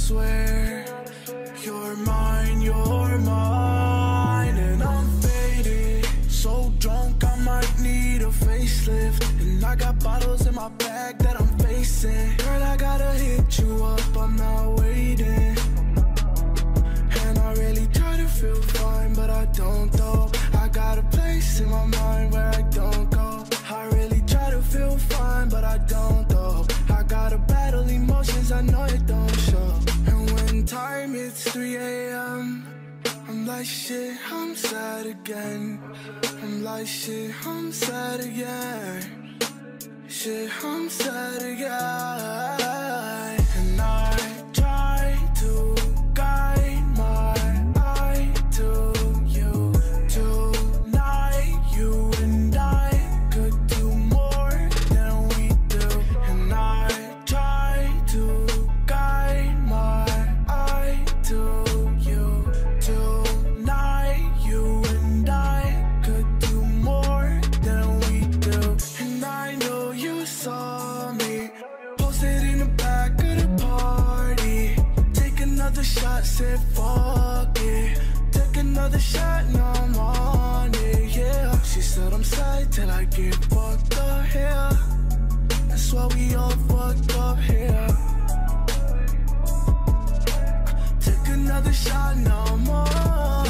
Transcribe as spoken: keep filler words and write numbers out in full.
swear, you're mine, you're mine. And I'm faded, so drunk I might need a facelift. And I got bottles in my bag that I'm facing. Girl, I gotta hit you up, I'm not waiting. And I really try to feel fine, but I don't though. I got a place in my mind where I don't go. I really try to feel fine, but I don't though. I gotta battle emotions, I know it don't show. And when time hits three A M, I'm like shit, I'm sad again. I'm like shit, I'm sad again. Shit, I'm sad again. And I try to guide my eye to you. Tonight, you and I could do more than we do. And I try to guide my eye to you. Tonight, you and I could do more than we do. And I know you saw me posted in the back of the party. Take another shot, said fuck it. Take another shot, now I'm on it, yeah. She said I'm sad till I get fucked up here. That's why we all fucked up here. Take another shot, now I'm on